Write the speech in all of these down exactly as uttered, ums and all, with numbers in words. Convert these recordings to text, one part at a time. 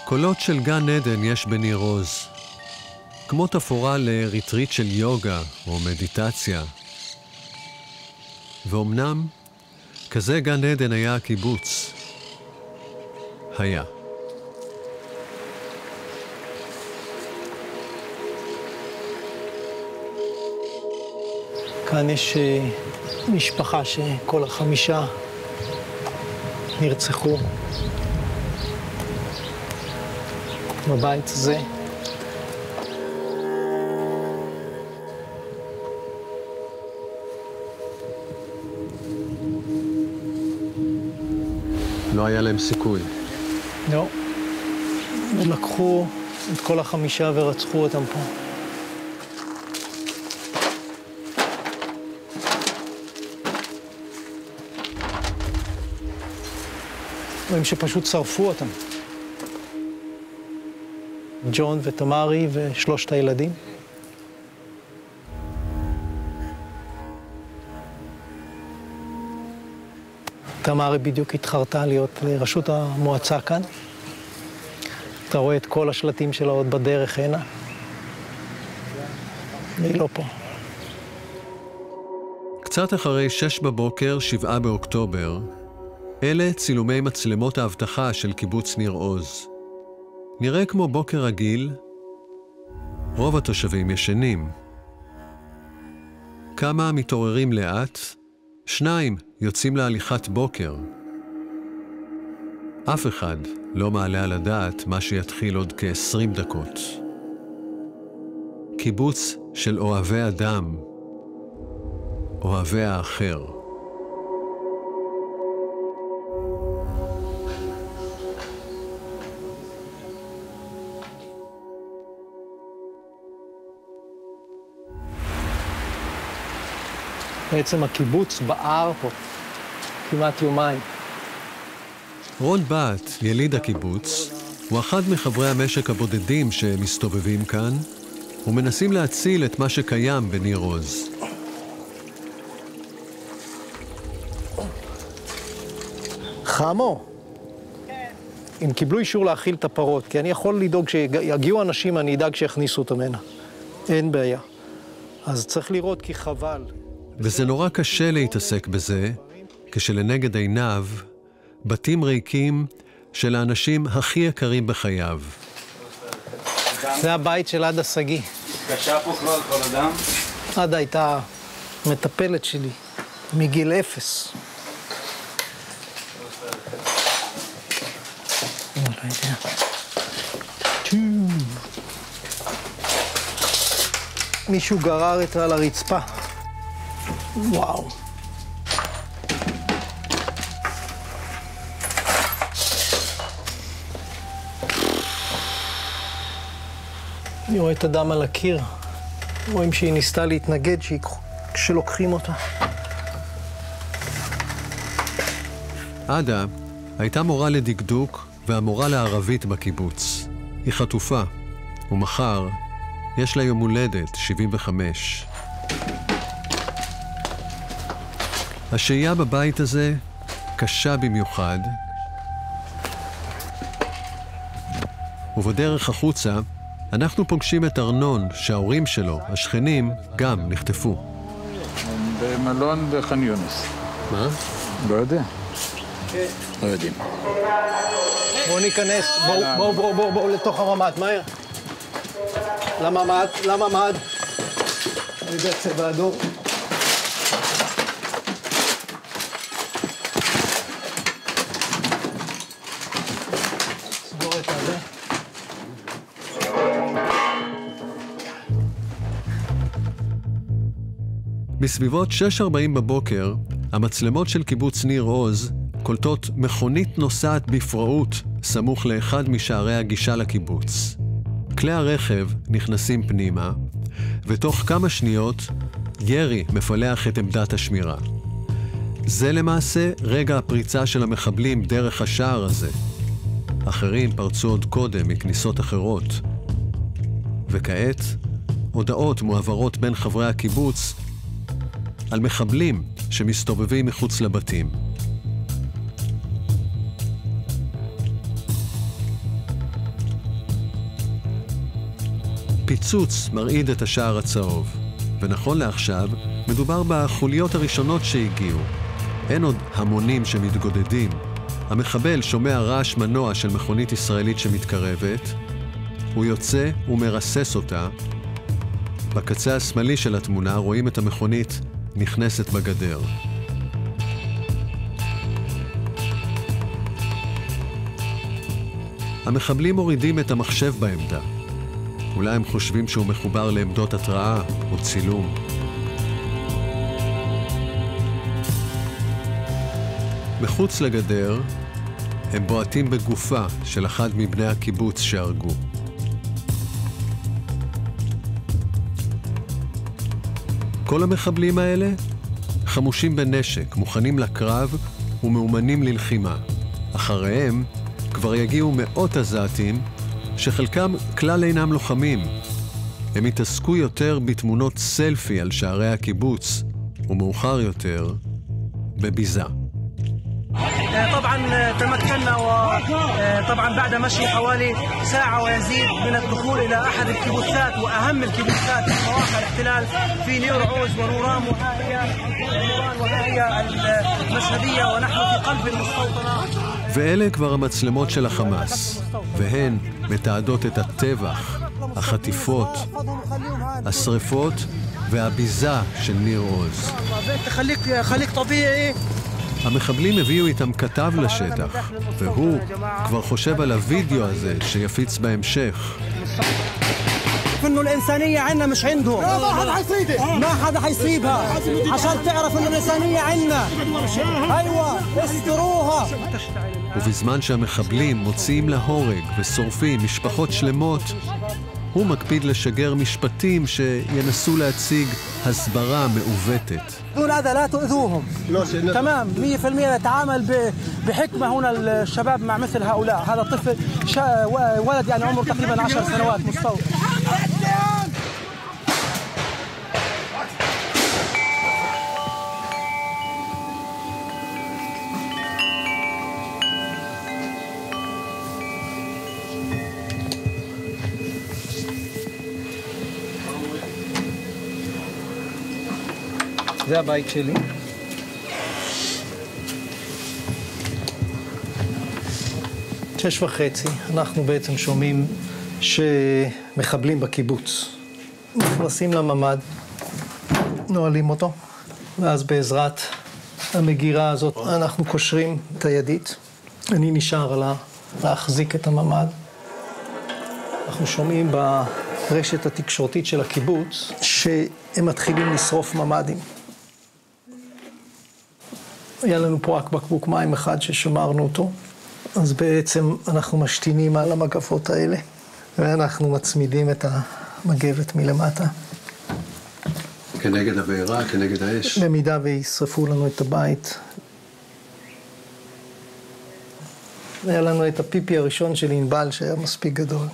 קולות של גן עדן יש בניר עוז, כמו תפאורה לריטריט של יוגה או מדיטציה. ואומנם, כזה גן עדן היה הקיבוץ. היה. כאן יש משפחה שכל החמישה נרצחו בבית הזה. לא היה להם סיכוי. לא. לקחו את כל החמישה ורצחו אותם פה. רואים שפשוט שרפו אותם. ג'ון ותמרי ושלושת הילדים. תמרי בדיוק התחרתה להיות לראשות המועצה כאן. אתה רואה את כל השלטים שלה עוד בדרך הנה. והיא לא פה. קצת אחרי שש בבוקר, שבעה באוקטובר, אלה צילומי מצלמות האבטחה של קיבוץ ניר עוז. נראה כמו בוקר רגיל, רוב התושבים ישנים. כמה מתעוררים לאט, שניים יוצאים להליכת בוקר. אף אחד לא מעלה על הדעת מה שיתחיל עוד כ-עשרים דקות. קיבוץ של אוהבי אדם, אוהבי האחר. בעצם הקיבוץ בער פה כמעט יומיים. רון בת, יליד הקיבוץ, הוא אחד מחברי המשק הבודדים שמסתובבים כאן ומנסים להציל את מה שקיים בניר עוז. חמו. כן. אם קיבלו אישור להאכיל את הפרות, כי אני יכול לדאוג שיגיעו אנשים, אני אדאג שיכניסו אותם הנה. אין בעיה. אז צריך לראות כי חבל. וזה נורא קשה להתעסק בזה, כשלנגד עיניו בתים ריקים של האנשים הכי יקרים בחייו. זה הבית של עדה סגי. קשה פה כבר כל אדם? עדה הייתה מטפלת שלי מגיל אפס. לא יודע. מישהו גרר אותה על הרצפה. וואו. אני רואה את הדם על הקיר. רואים שהיא ניסתה להתנגד כשלוקחים אותה. עדה הייתה מורה לדקדוק והמורה לערבית בקיבוץ. היא חטופה, ומחר יש לה יום הולדת שבעים וחמש. השהייה בבית הזה קשה במיוחד, ובדרך החוצה אנחנו פוגשים את ארנון שההורים שלו, השכנים, גם נחטפו. במלון בח'אן יונס. מה? לא יודע. לא יודעים. בואו ניכנס, בואו בואו בואו בואו לתוך הממ"ד, מהר. לממ"ד, לממ"ד. אני יודע צבע אדום. סגור את הזה. בסביבות שש ארבעים בבוקר, המצלמות של קיבוץ ניר עוז קולטות מכונית נוסעת בפראות סמוך לאחד משערי הגישה לקיבוץ. כלי הרכב נכנסים פנימה, ותוך כמה שניות ירי מפלח את עמדת השמירה. זה למעשה רגע הפריצה של המחבלים דרך השער הזה. אחרים פרצו עוד קודם מכניסות אחרות. וכעת, הודעות מועברות בין חברי הקיבוץ על מחבלים שמסתובבים מחוץ לבתים. הפיצוץ מרעיד את השער הצהוב, ונכון לעכשיו מדובר בחוליות הראשונות שהגיעו. אין עוד המונים שמתגודדים. המחבל שומע רעש מנוע של מכונית ישראלית שמתקרבת, הוא יוצא ומרסס אותה. בקצה השמאלי של התמונה רואים את המכונית נכנסת בגדר. המחבלים מורידים את המחשב בעמדה. אולי הם חושבים שהוא מחובר לעמדות התראה או צילום. מחוץ לגדר הם בועטים בגופה של אחד מבני הקיבוץ שהרגו. כל המחבלים האלה חמושים בנשק, מוכנים לקרב ומאומנים ללחימה. אחריהם כבר יגיעו מאות עזתים שחלקם כלל אינם לוחמים. הם יתעסקו יותר בתמונות סלפי על שערי הקיבוץ, ומאוחר יותר בביזה. طبعا تمكنا وطبعا بعد مشي حوالي ساعة ويزيد من الدخول إلى أحد الكيبوتسات وأهم الكيبوتسات في مواقع الاحتلال في نير عوز ونورام وها هي نوران وها هي المشهدية ونحن في قلب المستوطنة. ואלה כבר המצלמות של החמאס, והן מתעדות את הטבח, החטיפות, השריפות והביזה של ניר עוז. המחבלים הביאו איתם כתב לשטח, והוא כבר חושב על הוידאו הזה שיפיץ בהמשך. انه الانسانيه عندنا مش عندهم ما حدا حيصيدها ما حدا حيصيبها عشان تعرف انه الانسانيه عندنا ايوه استروها. ובזמן שהמחבלים מוציאים להורג ושורפים משפחות שלמות, הוא מקפיד לשגר משפטים שינסו להציג הסברה מעוותת. دون هذا لا تؤذوهم تمام مية بالمية نتعامل بحكمة هنا الشباب مع مثل هؤلاء. هذا طفل ولد يعني عمره تقريبا عشر سنوات مستوى. זה הבית שלי. שש וחצי, אנחנו בעצם שומעים שמחבלים בקיבוץ. נכנסים לממד, נועלים אותו, ואז בעזרת המגירה הזאת אנחנו קושרים את הידית. אני נשאר על להחזיק את הממד. אנחנו שומעים ברשת התקשורתית של הקיבוץ שהם מתחילים לשרוף ממדים. היה לנו פה רק בקבוק מים אחד ששמרנו אותו, אז בעצם אנחנו משתינים על המגפות האלה, ואנחנו מצמידים את המגבת מלמטה. כנגד הבעירה, כנגד האש? במידה וישרפו לנו את הבית. היה לנו את הפיפי הראשון של ענבל שהיה מספיק גדול.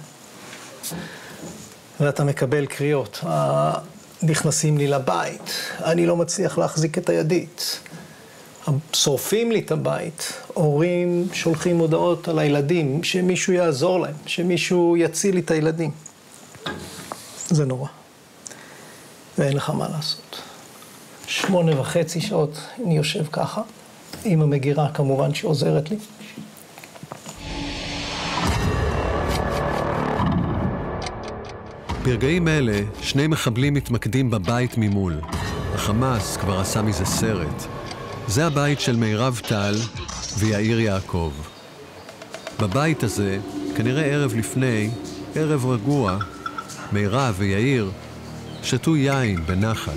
ואתה מקבל קריאות, נכנסים לי לבית, אני לא מצליח להחזיק את הידית. שורפים לי את הבית, הורים שולחים הודעות על הילדים, שמישהו יעזור להם, שמישהו יציל לי את הילדים. זה נורא. ואין לך מה לעשות. שמונה וחצי שעות אני יושב ככה, עם המגירה כמובן שעוזרת לי. ברגעים אלה, שני מחבלים מתמקדים בבית ממול. החמאס כבר עשה מזה סרט. זה הבית של מירב טל ויאיר יעקב. בבית הזה, כנראה ערב לפני, ערב רגוע, מירב ויאיר שתו יין בנחת.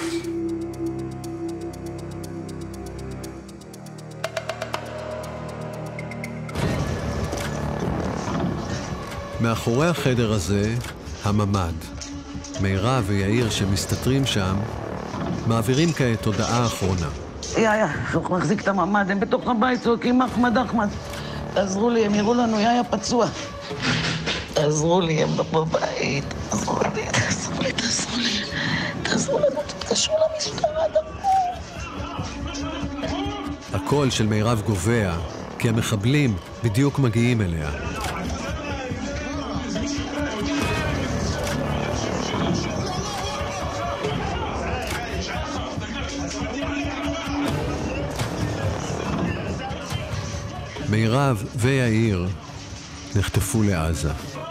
מאחורי החדר הזה, הממד. מירב ויאיר שמסתתרים שם, מעבירים כעת הודעה אחרונה. יא, יא, שוך מחזיק את הממד, הם בתוך הבית צועקים אחמד, אחמד. תעזרו לי, הם יראו לנו, יא, יא, פצוע. תעזרו לי, הם בבית. תעזרו לי, תעזרו לי, תעזרו לי. תעזרו לנו, תתקשרו למשטרה, דברו. הקול של מירב גובע, כי המחבלים בדיוק מגיעים אליה. מירב ויאיר נחטפו לעזה.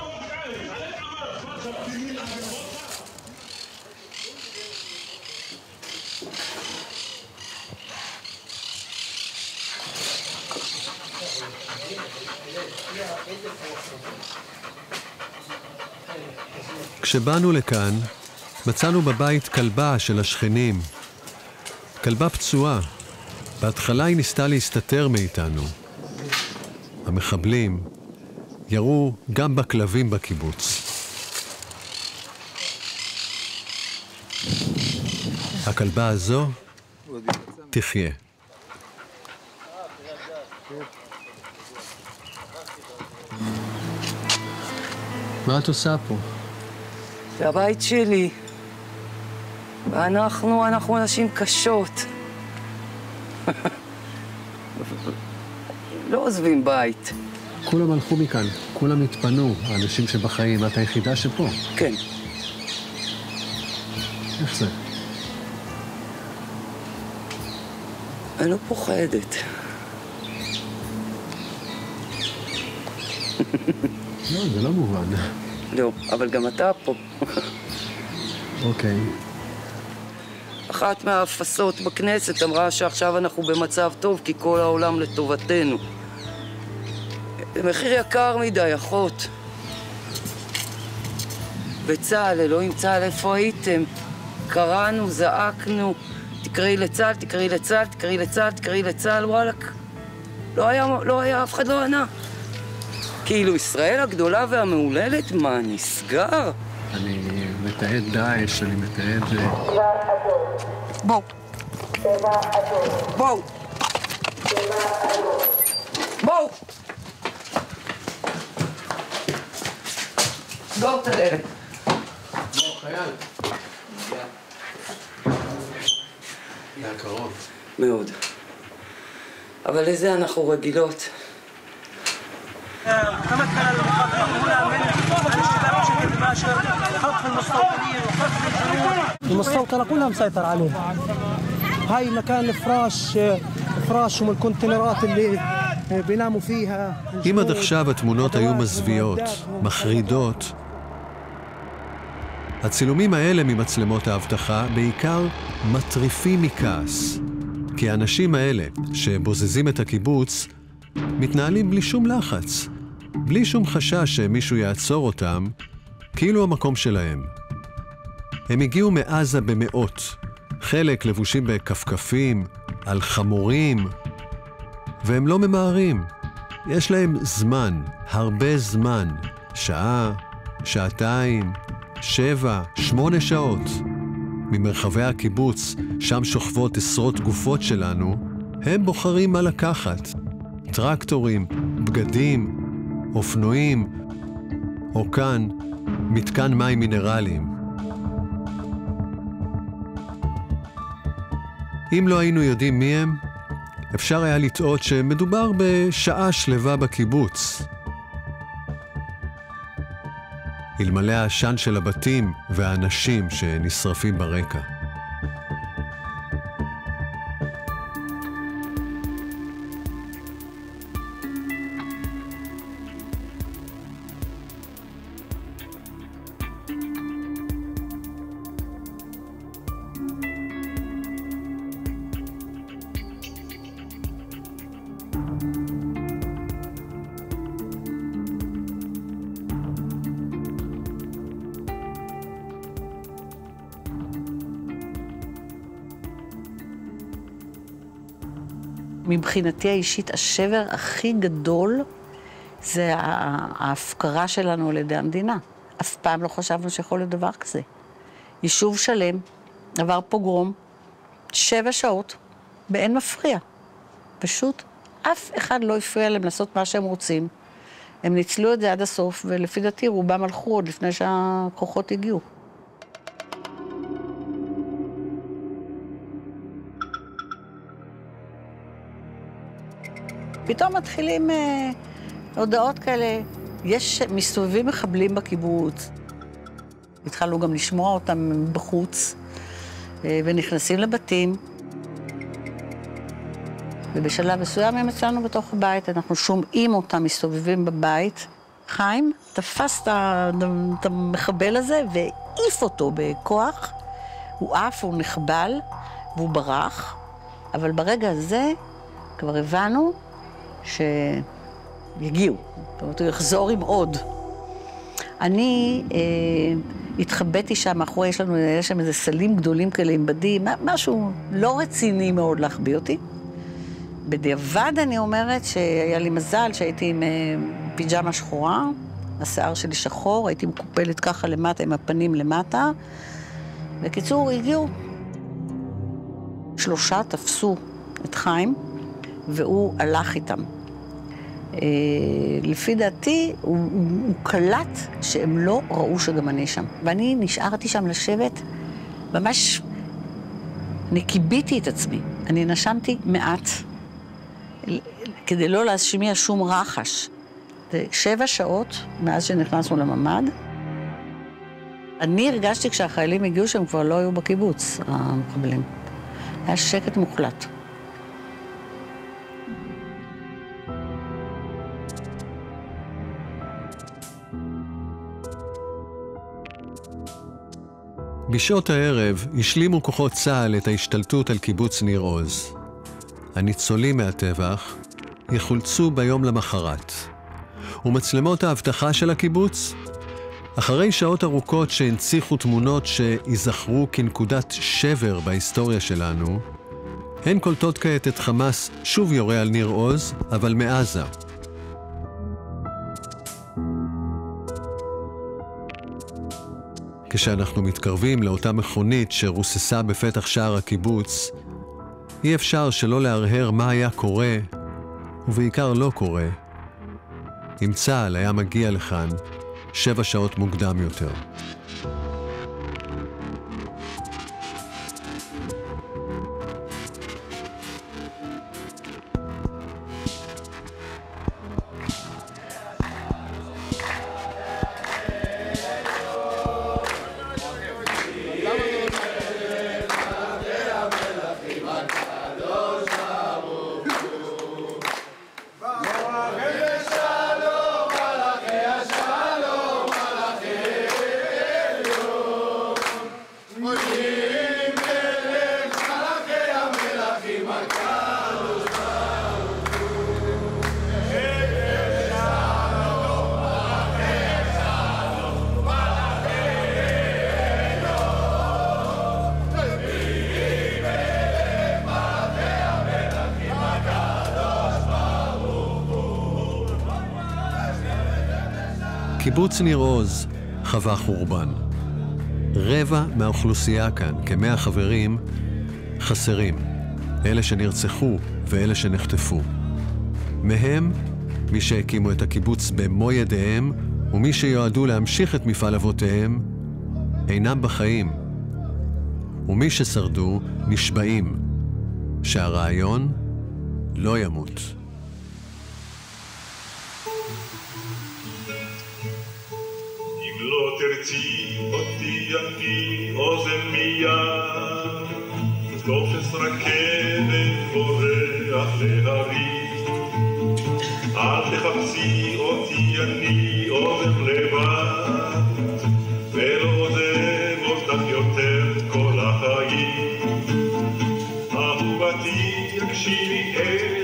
כשבאנו לכאן, מצאנו בבית כלבה של השכנים. כלבה פצועה. בהתחלה היא ניסתה להסתתר מאיתנו. המחבלים ירו גם בכלבים בקיבוץ. הכלבה הזו תחיה. מה את עושה פה? זה הבית שלי. ואנחנו, אנחנו אנשים קשות. לא עוזבים בית. כולם הלכו מכאן, כולם התפנו, האנשים שבחיים. את היחידה שפה. כן. איך זה? אני לא פוחדת. לא, זה לא מובן. לא, אבל גם אתה פה. אוקיי. אחת מהאפסות בכנסת אמרה שעכשיו אנחנו במצב טוב כי כל העולם לטובתנו. זה מחיר יקר מדי, אחות. וצה"ל, אלוהים צה"ל, איפה הייתם? קראנו, זעקנו, תקראי לצה"ל, תקראי לצה"ל, תקראי לצה"ל, תקראי לצה"ל, וואלק. לא היה, לא היה, אף אחד לא ענה. כאילו ישראל הגדולה והמעוללת, מה, נסגר? אני מתעד דאעש, אני מתעד... בואו. בואו. בואו. סגור את הדלת. בוא, חייל. זה הקרוב. מאוד. אבל לזה אנחנו רגילות. تمكن المقاطعة هنا من الاشتباك بشكل مباشر خطف المستوطنين وخطف الجنود. المستوطنة كلها مسيطر عليها. هاي مكان الفراش فراشهم الكونتينرات اللي بيناموا فيها. אם עד עכשיו התמונות היו מזוויעות, מחרידות, הצילומים האלה ממצלמות האבטחה בעיקר מטריפים מכעס. כי האנשים האלה שבוזזים את הקיבוץ מתנהלים בלי שום לחץ, בלי שום חשש שמישהו יעצור אותם, כאילו המקום שלהם. הם הגיעו מעזה במאות, חלק לבושים בכפכפים, על חמורים, והם לא ממהרים. יש להם זמן, הרבה זמן, שעה, שעתיים, שבע, שמונה שעות. ממרחבי הקיבוץ, שם שוכבות עשרות גופות שלנו, הם בוחרים מה לקחת. טרקטורים, בגדים, אופנועים, או כאן, מתקן מים מינרליים. אם לא היינו יודעים מי הם, אפשר היה לטעות שמדובר בשעה שלווה בקיבוץ. אלמלא העשן של הבתים והאנשים שנשרפים ברקע. מבחינתי האישית, השבר הכי גדול זה ההפקרה שלנו על ידי המדינה. אף פעם לא חשבנו שיכול להיות דבר כזה. יישוב שלם, עבר פוגרום, שבע שעות, באין מפריע. פשוט אף אחד לא הפריע להם לעשות מה שהם רוצים. הם ניצלו את זה עד הסוף, ולפי דעתי רובם הלכו עוד לפני שהכוחות הגיעו. פתאום מתחילים אה, הודעות כאלה, יש מסתובבים מחבלים בקיבוץ. התחלנו גם לשמוע אותם בחוץ, אה, ונכנסים לבתים. ובשלב מסוים הם אצלנו בתוך הבית, אנחנו שומעים אותם מסתובבים בבית. חיים תפס את המחבל הזה והעיף אותו בכוח. הוא עף, הוא נחבל והוא ברח. אבל ברגע הזה כבר הבנו שיגיעו. זאת אומרת, הוא יחזור עם עוד. אני אה, התחבאתי שם מאחורי, יש לנו, יש שם איזה סלים גדולים כאלה עם בדים, משהו לא רציני מאוד להחביא אותי. בדיעבד אני אומרת שהיה לי מזל שהייתי עם אה, פיג'מה שחורה, השיער שלי שחור, הייתי מקופלת ככה למטה עם הפנים למטה. בקיצור, הגיעו. שלושה תפסו את חיים, והוא הלך איתם. לפי דעתי, הוא, הוא, הוא קלט שהם לא ראו שגם אני שם. ואני נשארתי שם לשבת, ממש, אני קיביתי את עצמי. אני נשמתי מעט, כדי לא להשמיע שום רחש. זה שבע שעות מאז שנכנסנו לממד. אני הרגשתי כשהחיילים הגיעו שהם כבר לא היו בקיבוץ, המחבלים. היה שקט מוחלט. בשעות הערב השלימו כוחות צה"ל את ההשתלטות על קיבוץ ניר עוז. הניצולים מהטבח יחולצו ביום למחרת. ומצלמות האבטחה של הקיבוץ, אחרי שעות ארוכות שהנציחו תמונות שיזכרו כנקודת שבר בהיסטוריה שלנו, הן קולטות כעת את חמאס שוב יורה על ניר עוז, אבל מעזה. כשאנחנו מתקרבים לאותה מכונית שרוססה בפתח שער הקיבוץ, אי אפשר שלא להרהר מה היה קורה, ובעיקר לא קורה, אם צה"ל היה מגיע לכאן שבע שעות מוקדם יותר. קיבוץ ניר עוז חווה חורבן. רבע מהאוכלוסייה כאן, כמאה חברים, חסרים. אלה שנרצחו ואלה שנחטפו. מהם, מי שהקימו את הקיבוץ במו ידיהם, ומי שיועדו להמשיך את מפעל אבותיהם, אינם בחיים. ומי ששרדו נשבעים שהרעיון לא ימות. לא תרצי אותי אני אוזן מיד, תופס רכבת בורח להרים. אל תחפשי אותי אני אוזן לבד, ולא עוזב אותך יותר כל החיים. אהובתי יקשיבי אל